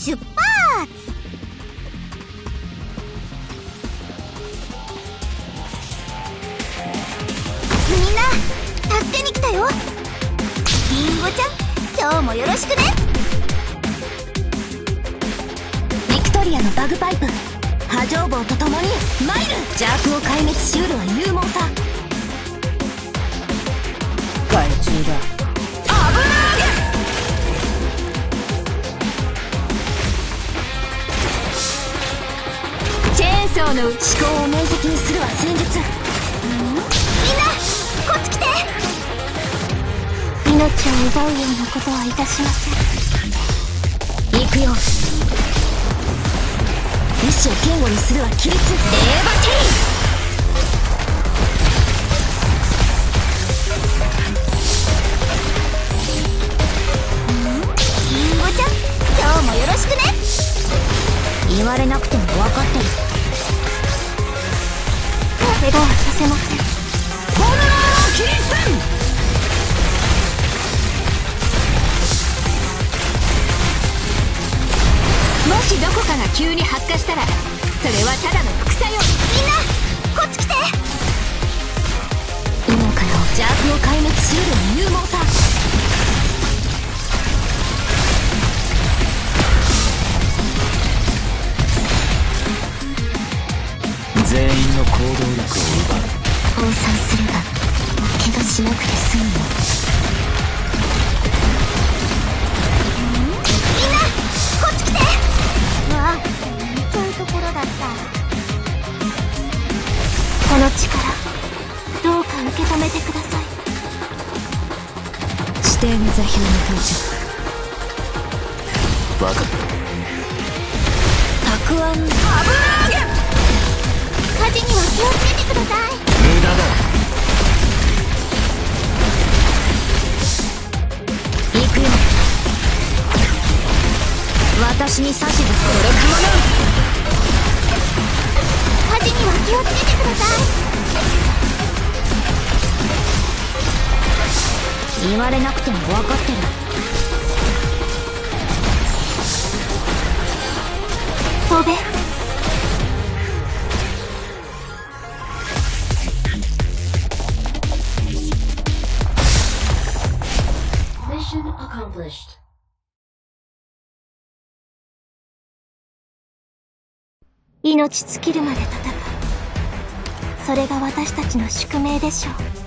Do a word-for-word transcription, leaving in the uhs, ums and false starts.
出発。みんな助けに来たよ。リンゴちゃん、今日もよろしくね。 ビクトリアのバグパイプ波状棒とともにマイル。邪悪を壊滅しうるは勇猛さ。 害虫だ。 危なげ。チェーンソーの思考を面積にするは戦術。 みんなこっち来て。命を奪うようなことはいたしません。 行くよ。意志を堅固にするは規律。レーバテリリンゴちゃん、今日もよろしくね。 言われなくても分かってる。 怪我はさせません。 炎のキリスン。もしどこかが急に発火したらそれはただの副作用。 みんなこっち来て。 今から邪悪を壊滅しうるは勇猛さ。 全員の行動力を奪う。 放散すれば怪我しなくて済むの。 みんなこっち来て。うわ、そういうところだった。この力どうか受け止めてください。 指定の座標に到着。 分かった。 たくあん。危なげ。 火事には気をつけてください。 無駄だ。 行くよ。私に指図それかもな。 火事には気をつけてください。 言われなくても分かってる。 飛べ。 Mission accomplished. 命尽きるまで戦う。それが私たちの宿命でしょう。